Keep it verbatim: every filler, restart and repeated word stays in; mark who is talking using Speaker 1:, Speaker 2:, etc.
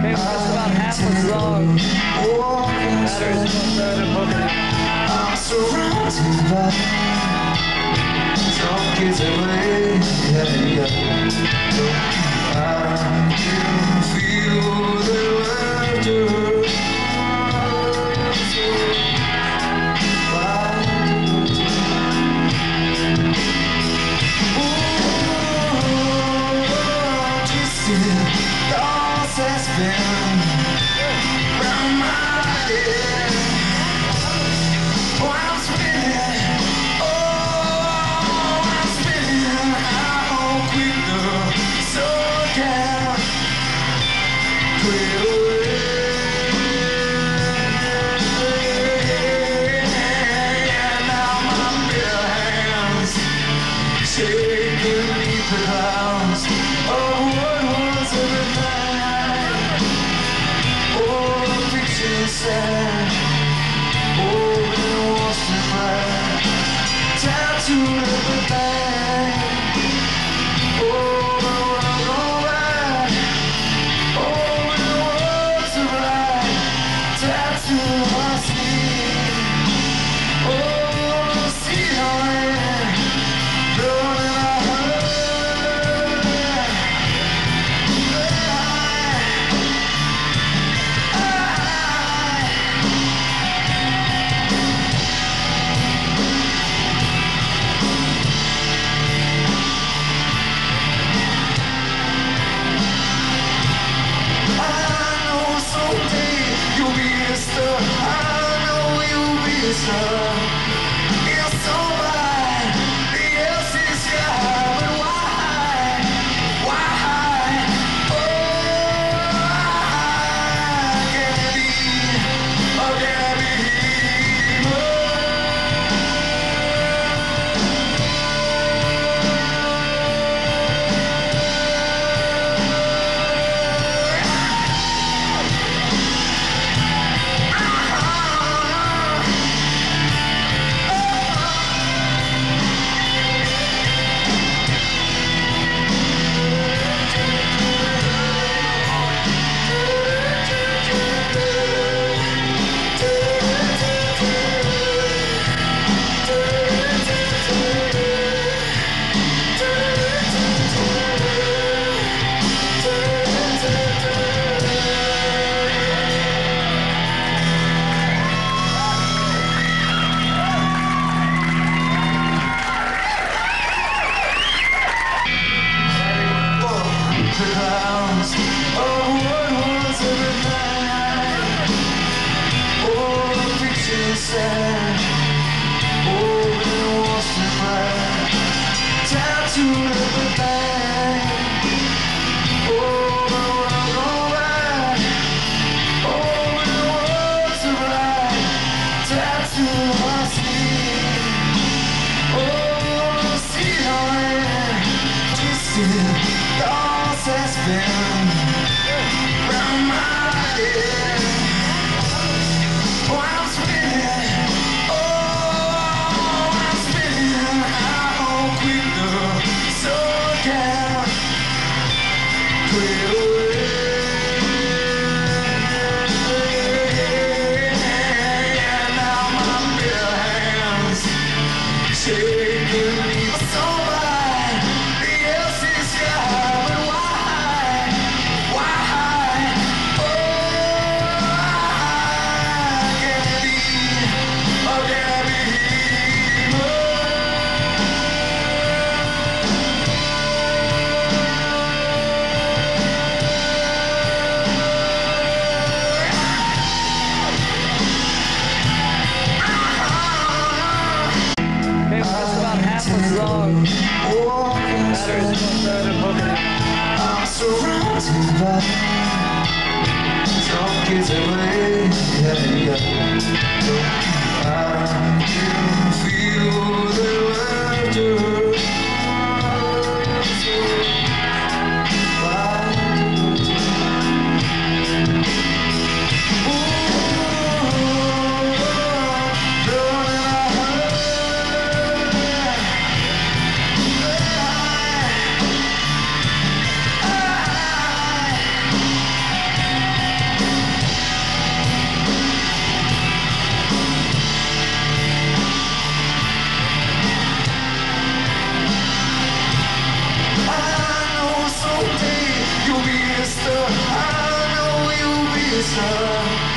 Speaker 1: Hey, that's about half a song. Batteries still started poking out.
Speaker 2: I'm surrounded by some kids away. Yeah, yeah. I can feel the laughter. Thoughts has been round my head. Oh, I'm spinning. Oh, I'm spinning. How quick the sun can clear away. And now my bare hands shake beneath the clouds. Oh, what was everything? Oh, the picture sad. Oh, been washed in black. Tattooed everything. Oh, the world go back. Oh, the words are right. Tattoo my sleeve. Oh, see how I am. Running out of it's alright, the else is sky, but why, why, oh, can it be, oh, can it be, the clouds. Oh, what was everything? Oh, the picture sad. Oh, been washed in black. Tattooed everything. Oh, the world go back. Oh, the words are right. Tattoo my sleeve. Oh, see how I am. Twisted. Thoughts has been round my head. Oh, I'm spinning. Oh, I'm spinning. How quick the sun can clear away. And now my bare hands shake beneath the sunlight. The else is sky.
Speaker 1: Hey, that's about half a song. Batteries still started poking out.
Speaker 2: I'm surrounded by some kids away. Yeah, yeah. I can feel the laughter. sister.